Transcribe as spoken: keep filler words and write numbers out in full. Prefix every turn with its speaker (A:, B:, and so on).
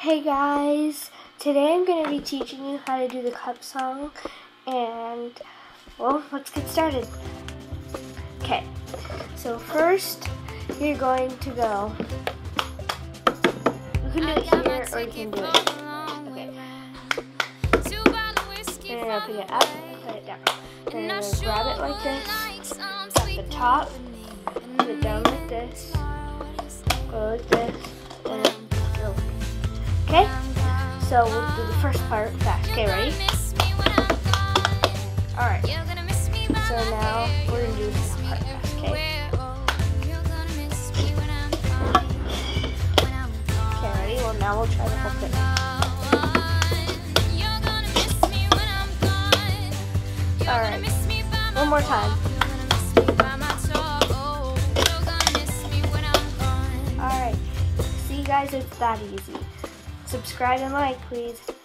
A: Hey guys, today I'm going to be teaching you how to do the cup song, and well, let's get started. Okay, so first you're going to go, you can do it here or you can do it, okay. You're going to pick it up and put it down. Then you're going to grab it like this, at the top, put it down like this, go like this, and then go. Okay, so we'll do the first part fast. Okay, ready? Alright, so now we're going to do the second part fast, okay? Okay, ready? Well, now we'll try the whole thing. Alright, one more time. Alright, see you guys, it's that easy. Subscribe and like, please.